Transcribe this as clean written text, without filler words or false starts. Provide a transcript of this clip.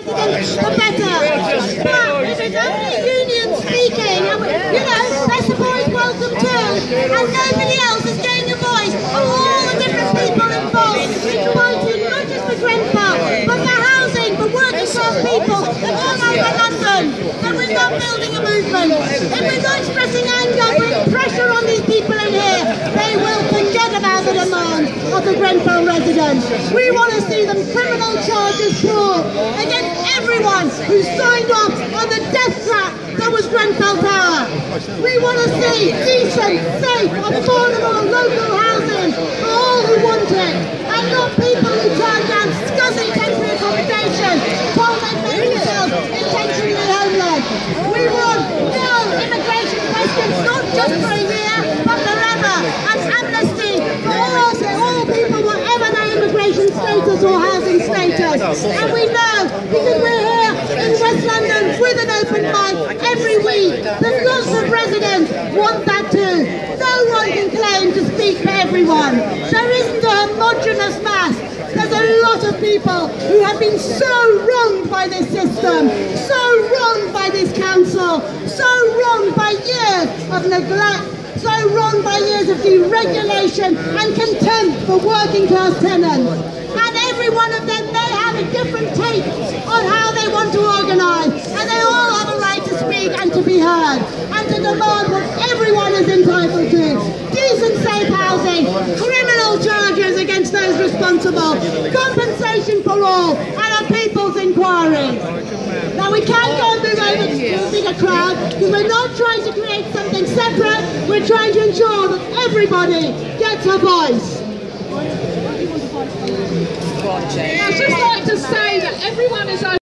the better. But if it's only union speaking, you know, that's the boys welcome too, and nobody else is getting a voice for all the different people involved in fighting not just for Grenfell, but for housing, for working class people, and all over London. And we're not building a movement. If we're not expressing anger, putting pressure on these people in here, they will forget about the demands of the Grenfell residents. We want to see them criminal charges brought against everyone who signed off on the death trap that was Grenfell Tower. We want to see decent, safe, affordable local housing for all who want it, and not people who turn down scuzzy temporary accommodation while they make themselves intentionally homeless. We want no immigration questions, not just for a year, but forever, and amnesty for all people, whatever their immigration status or housing status. And we know, because we're here in West London with an open mic every week, that lots of residents want that too. No one can claim to speak for everyone. There isn't a homogenous mass. There's a lot of people who have been so wronged by this system, so wronged by this council, so wronged by years of neglect, so wronged by years of deregulation and contempt for working class tenants. And every one of them may have a different take on how they want to organise, and they all have a right to speak and to be heard, and to demand what everyone is entitled to. Decent, safe housing, criminal charges against those responsible, compensation for all, and a people's inquiry. Now we can't go and move over to a bigger crowd, because we're not trying to create something separate, we're trying to ensure that everybody gets a voice. I'd just like to say that everyone is